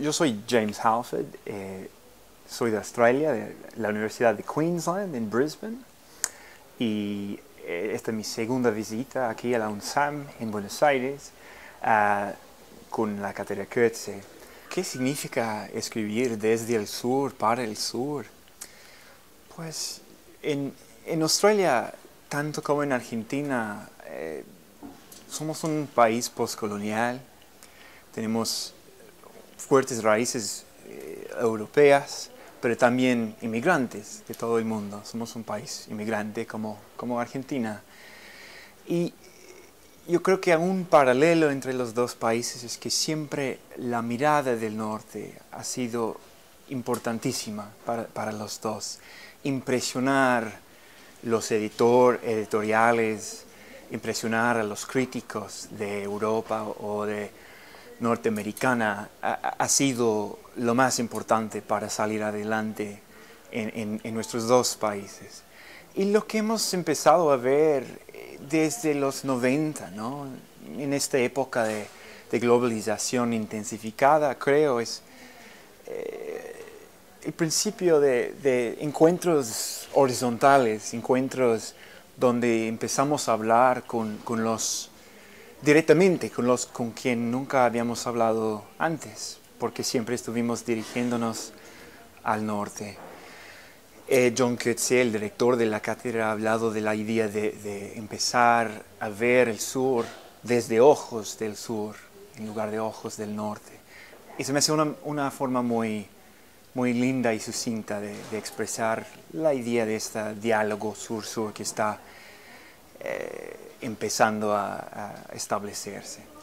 Yo soy James Halford, soy de Australia, de la Universidad de Queensland en Brisbane, y esta es mi segunda visita aquí a la UNSAM en Buenos Aires con la cátedra Coetzee. ¿Qué significa escribir desde el sur para el sur? Pues en Australia, tanto como en Argentina, somos un país postcolonial, tenemos fuertes raíces europeas, pero también inmigrantes de todo el mundo. Somos un país inmigrante como Argentina. Y yo creo que un paralelo entre los dos países es que siempre la mirada del norte ha sido importantísima para los dos. Impresionar los editoriales, impresionar a los críticos de Europa o de norteamericana ha sido lo más importante para salir adelante en nuestros dos países. Y lo que hemos empezado a ver desde los 90, ¿no? En esta época de globalización intensificada, creo, es el principio de encuentros horizontales, encuentros donde empezamos a hablar directamente con quien nunca habíamos hablado antes, porque siempre estuvimos dirigiéndonos al norte. John Coetzee, el director de la cátedra, ha hablado de la idea de empezar a ver el sur desde ojos del sur, en lugar de ojos del norte. Y se me hace una forma muy linda y sucinta de expresar la idea de este diálogo sur-sur que está empezando a establecerse.